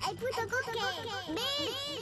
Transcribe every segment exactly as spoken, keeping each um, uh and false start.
El puto coque. Ven.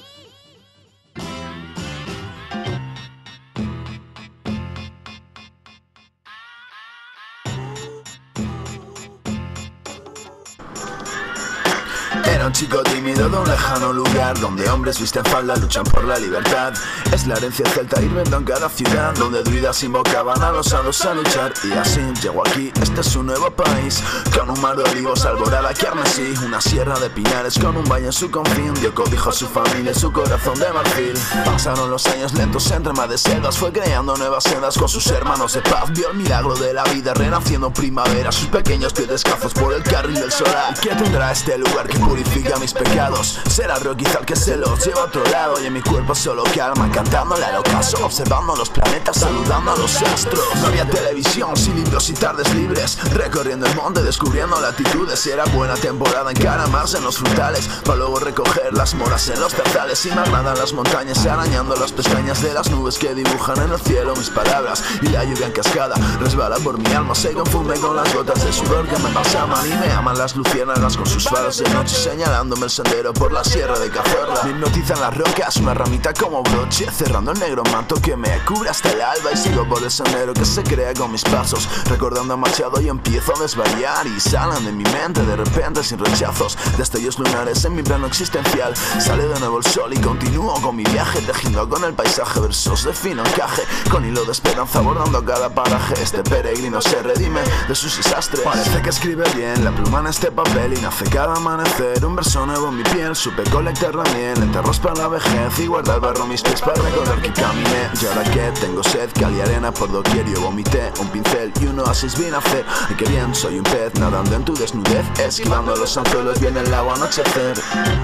Era un chico tímido de un lejano lugar, donde hombres visten falda, luchan por la libertad. Es la herencia celta hirviendo en cada ciudad, donde druidas invocaban a los hados a luchar. Y así llegó aquí, este es su nuevo país, con un mar de olivos, alborada carmesí, una sierra de pinares con un valle en su confín. Dio cobijo a su familia y su corazón de marfil. Pasaron los años lentos entre más de sedas, fue creando nuevas sendas con sus hermanos de paz. Vio el milagro de la vida renaciendo en primavera, sus pequeños pies descalzos por el carril del solar. ¿Qué tendrá este lugar que purifica mis pecados? Será Rocky quizá el que se los lleva a otro lado, y en mi cuerpo solo calma, cantándole al ocaso, observando los planetas, saludando a los astros. No había televisión, sin libros y tardes libres, recorriendo el monte, descubriendo latitudes. Y era buena temporada encaramarse en los frutales, para luego recoger las moras en los zarzales. Y me agradan las montañas, arañando las pestañas de las nubes que dibujan en el cielo mis palabras. Y la lluvia en cascada resbala por mi alma, se confunde con las gotas de sudor que me balsaman. Y me aman las luciérnagas con sus faros de noche, señalándome el sendero por la sierra de Cazorla. Me hipnotizan las rocas, una ramita como broche, cerrando el negro manto que me cubre hasta el alba. Y sigo por el sendero que se crea con mis pasos, recordando a Machado, y empiezo a desvariar. Y salen de mi mente de repente sin rechazos, destellos lunares en mi plano existencial. Sale de nuevo el sol y continúo con mi viaje, tejiendo con el paisaje versos de fino encaje, con hilo de esperanza bordando cada paraje. Este peregrino se redime de sus desastres. Parece que escribe bien la pluma en este papel, y nace cada amanecer un verso nuevo en mi piel. Supe colectar la miel, enterros para la vejez, y guardar barro mis pies para recordar que caminé. Y ahora que tengo sed, cal y arena por doquier, yo vomité un pincel y un oasis vine a hacer. Y que bien, soy un pez nadando en tu desnudez, esquivando los anzuelos, viene el agua anochecer.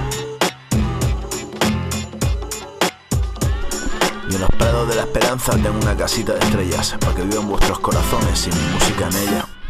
Y en los prados de la esperanza tengo una casita de estrellas, para que vivan vuestros corazones y mi música en ella.